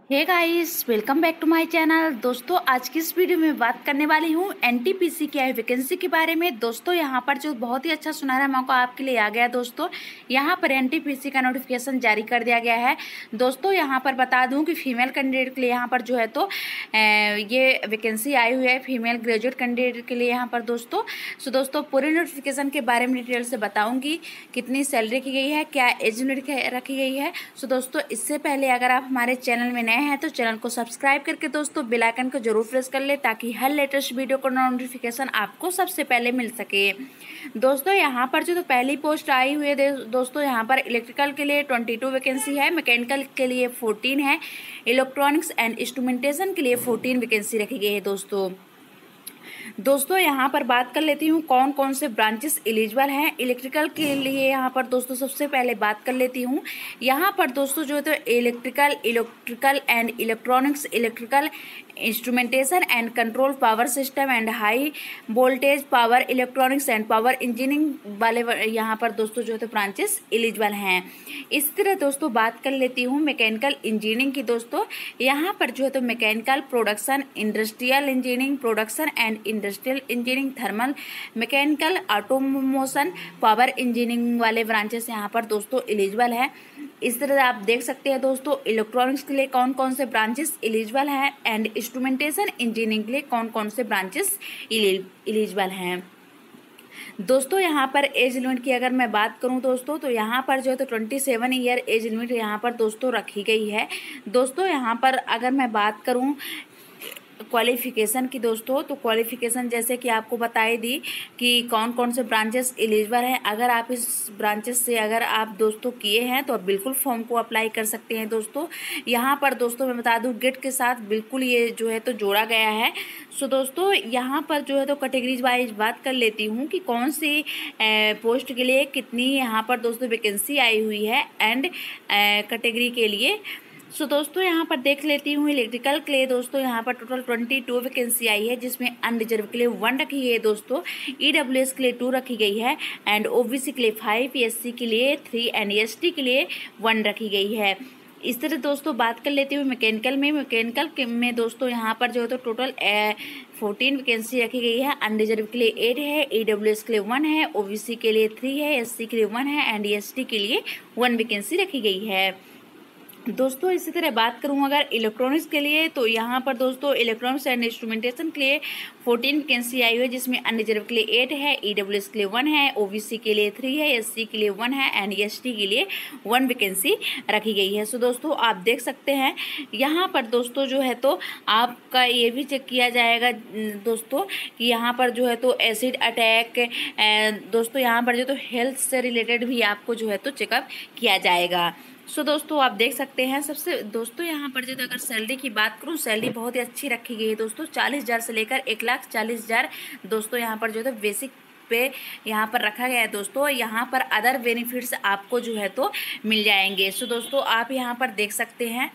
Hey guys, welcome back to my channel. दोस्तों, आज की इस वीडियो में बात करने वाली हूँ एनटीपीसी की वैकेंसी के बारे में। दोस्तों, यहाँ पर जो बहुत ही अच्छा सुनहरा मौका आपके लिए आ गया। दोस्तों, यहाँ पर एनटीपीसी का नोटिफिकेशन जारी कर दिया गया है। दोस्तों, यहाँ पर बता दूँ कि फीमेल कैंडिडेट के लिए यहाँ पर जो है तो ये वैकेंसी आई हुई है फीमेल ग्रेजुएट कैंडिडेट के लिए यहाँ पर। दोस्तों पूरे नोटिफिकेशन के बारे में डिटेल से बताऊँगी। कितनी सैलरी की गई है, क्या एज लिमिट रखी गई है। दोस्तों, इससे पहले अगर आप हमारे चैनल में हैं तो चैनल को सब्सक्राइब करके दोस्तों बेल आइकन को जरूर प्रेस कर ले, ताकि हर लेटेस्ट वीडियो का नोटिफिकेशन आपको सबसे पहले मिल सके। दोस्तों, यहाँ पर जो तो पहली पोस्ट आई हुई है दोस्तों, यहाँ पर इलेक्ट्रिकल के लिए 22 वैकेंसी है, मैकेनिकल के लिए 14 है, इलेक्ट्रॉनिक्स एंड इंस्ट्रूमेंटेशन के लिए 14 वैकेंसी रखी गई है। दोस्तों यहाँ पर बात कर लेती हूँ कौन कौन से ब्रांचेस एलिजिबल हैं इलेक्ट्रिकल के लिए। यहाँ पर दोस्तों सबसे पहले बात कर लेती हूँ। यहाँ पर दोस्तों जो है तो electrical and electronics, electrical instrumentation and control, power system and high voltage power electronics and power engineering वाले यहाँ पर दोस्तों जो है तो ब्रांचेस एलिजिबल हैं। इस तरह दोस्तों बात कर लेती हूँ मैकेनिकल इंजीनियरिंग की। दोस्तों यहाँ पर जो है तो mechanical production, industrial engineering production and industrial engineering, thermal mechanical, automation, power engineering वाले ब्रांचेस यहाँ पर दोस्तों एलिजिबल है। इस तरह आप देख सकते हैं दोस्तों इलेक्ट्रॉनिक्स के लिए कौन कौन से ब्रांचेस एलिजिबल हैं एंड इंस्ट्रूमेंटेशन इंजीनियरिंग के लिए कौन कौन से ब्रांचेस एलिजिबल हैं। दोस्तों यहाँ पर एज लिमिट की अगर मैं बात करूँ दोस्तों, तो यहाँ पर जो है तो 27 ईयर एज लिमिट यहाँ पर दोस्तों रखी गई है। दोस्तों यहाँ पर अगर मैं बात करूँ क्वालिफिकेशन की दोस्तों, तो क्वालिफिकेशन जैसे कि आपको बताई दी कि कौन कौन से ब्रांचेस एलिजिबल हैं। अगर आप इस ब्रांचेस से अगर आप दोस्तों किए हैं तो आप बिल्कुल फॉर्म को अप्लाई कर सकते हैं। दोस्तों यहाँ पर दोस्तों मैं बता दूं गेट के साथ बिल्कुल ये जो है तो जोड़ा गया है। दोस्तों यहाँ पर जो है तो कैटेगरीज वाइज बात कर लेती हूँ कि कौन सी पोस्ट के लिए कितनी यहाँ पर दोस्तों वैकेंसी आई हुई है एंड कैटेगरी के लिए। दोस्तों यहाँ पर देख लेती हूँ इलेक्ट्रिकल के लिए। दोस्तों यहाँ पर टोटल 22 वैकेंसी आई है, जिसमें अनरिजर्व के लिए 1 रखी गई है दोस्तों, ईडब्ल्यूएस के लिए 2 रखी गई है एंड ओबीसी के लिए 5, एससी के लिए 3 एंड एसटी के लिए 1 रखी गई है। इस तरह दोस्तों बात कर लेती हूँ मैकेनिकल में दोस्तों यहाँ पर जो है तो टोटल 14 वैकेंसी रखी गई है। अनरिजर्व के लिए 8 है, ईडब्ल्यूएस के लिए 1 है, ओबीसी के लिए 3 है, एससी के लिए 1 है एंड एसटी के लिए 1 वैकेंसी रखी गई है। दोस्तों इसी तरह बात करूं अगर इलेक्ट्रॉनिक्स के लिए, तो यहाँ पर दोस्तों इलेक्ट्रॉनिक्स एंड इंस्ट्रूमेंटेशन के लिए 14 वैकेंसी आई हुई है, जिसमें अनरिजर्व के लिए 8 है, ईडब्ल्यूएस के लिए 1 है, ओबीसी के लिए 3 है, एससी के लिए 1 है एंड एसटी के लिए 1 वैकेंसी रखी गई है। दोस्तों आप देख सकते हैं यहाँ पर दोस्तों जो है तो आपका ये भी चेक किया जाएगा दोस्तों कि यहाँ पर जो है तो एसिड अटैक दोस्तों यहाँ पर जो तो हेल्थ से रिलेटेड भी आपको जो है तो चेकअप किया जाएगा। दोस्तों आप देख सकते हैं सबसे दोस्तों यहाँ पर जो अगर सैलरी की बात करूँ, सैलरी बहुत ही अच्छी रखी गई है दोस्तों, 40,000 से लेकर 1,40,000 दोस्तों यहाँ पर जो है बेसिक पे यहाँ पर रखा गया है। दोस्तों यहाँ पर अदर बेनिफिट्स आपको जो है तो मिल जाएंगे। दोस्तों आप यहाँ पर देख सकते हैं,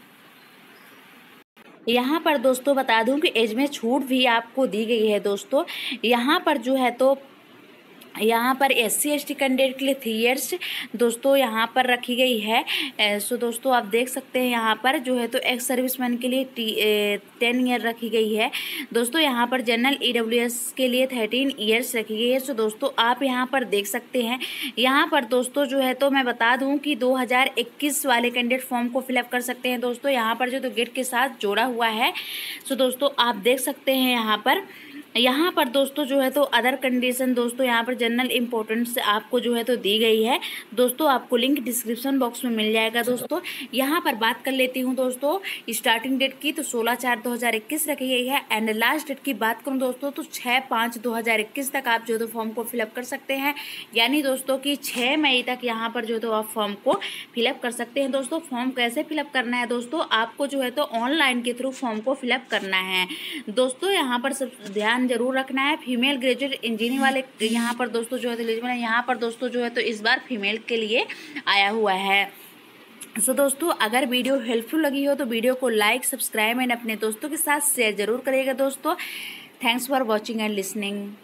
यहाँ पर दोस्तों बता दूं कि एज में छूट भी आपको दी गई है। दोस्तों यहाँ पर जो है तो यहाँ पर एससी एसटी कैंडिडेट के लिए 3 इयर्स दोस्तों यहाँ पर रखी गई है। दोस्तों आप देख सकते हैं यहाँ पर जो है तो एक्स सर्विसमैन के लिए 10 ईयर रखी गई है। दोस्तों यहाँ पर जनरल ईडब्ल्यूएस के लिए 13 इयर्स रखी गई है। दोस्तों आप यहाँ पर देख सकते हैं, यहाँ पर दोस्तों जो है तो मैं बता दूँ कि 2021 वाले कैंडिडेट फॉर्म को फिलअप कर सकते हैं। दोस्तों यहाँ पर जो तो गेट के साथ जोड़ा हुआ है। दोस्तों आप देख सकते हैं यहाँ पर दोस्तों जो है तो अदर कंडीशन दोस्तों यहाँ पर जनरल इम्पोर्टेंस आपको जो है तो दी गई है। दोस्तों आपको लिंक डिस्क्रिप्शन बॉक्स में मिल जाएगा। दोस्तों यहाँ पर बात कर लेती हूँ दोस्तों स्टार्टिंग डेट की, तो 16/4/2021 रखी गई है एंड लास्ट डेट की बात करूँ दोस्तों तो 6/5/2021 तक आप जो है तो फॉर्म को फिलअप कर सकते हैं। यानी दोस्तों कि 6 मई तक यहाँ पर जो है तो आप फॉर्म को फिलअप कर सकते हैं। दोस्तों फॉर्म कैसे फिलअप करना है दोस्तों, आपको जो है तो ऑनलाइन के थ्रू फॉर्म को फिलअप करना है। दोस्तों यहाँ पर सब ध्यान जरूर रखना है, फीमेल ग्रेजुएट इंजीनियरिंग वाले यहाँ पर दोस्तों जो है तो एलिजिबल है। यहाँ पर दोस्तों जो है तो इस बार फीमेल के लिए आया हुआ है। दोस्तों अगर वीडियो हेल्पफुल लगी हो तो वीडियो को लाइक, सब्सक्राइब एंड अपने दोस्तों के साथ शेयर जरूर करिएगा। दोस्तों thanks for watching and listening.